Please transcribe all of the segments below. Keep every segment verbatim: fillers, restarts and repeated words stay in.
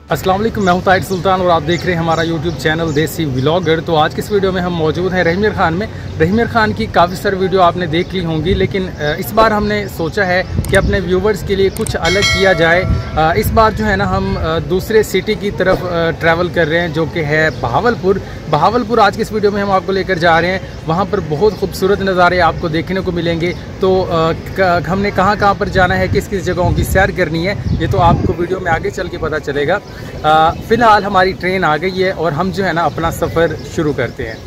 अस्सलाम वालेकुम, मैं हूं ताहिर सुल्तान और आप देख रहे हैं हमारा यूट्यूब चैनल देसी व्लॉगर। तो आज की इस वीडियो में हम मौजूद हैं रहीम मीर खान में। रहीम मीर खान की काफ़ी सारी वीडियो आपने देख ली होंगी, लेकिन इस बार हमने सोचा है कि अपने व्यूवर्स के लिए कुछ अलग किया जाए। इस बार जो है ना हम दूसरे सिटी की तरफ ट्रैवल कर रहे हैं, जो कि है बहावलपुर। बहावलपुर आज की इस वीडियो में हम आपको लेकर जा रहे हैं। वहाँ पर बहुत खूबसूरत नज़ारे आपको देखने को मिलेंगे। तो हमने कहाँ कहाँ पर जाना है, किस किस जगहों की सैर करनी है, ये तो आपको वीडियो में आगे चल के पता चलेगा। फ़िलहाल हमारी ट्रेन आ गई है और हम जो है ना अपना सफ़र शुरू करते हैं।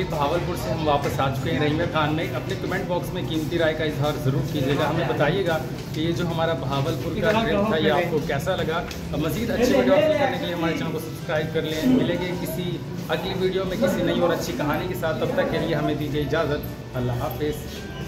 भावलपुर से हम वापस आ चुके हैं रहीम मियां खान में। अपने कमेंट बॉक्स में कीमती राय का इजहार ज़रूर कीजिएगा, हमें बताइएगा कि ये जो हमारा भावलपुर का ट्रिप था ये आपको कैसा लगा। मज़ीद अच्छी वीडियो हासिल करने के लिए हमारे चैनल को सब्सक्राइब कर लें। मिलेंगे किसी अगली वीडियो में किसी नई और अच्छी कहानी के साथ, तब तक के लिए हमें दीजिए इजाज़त। अल्लाह हाफिज़।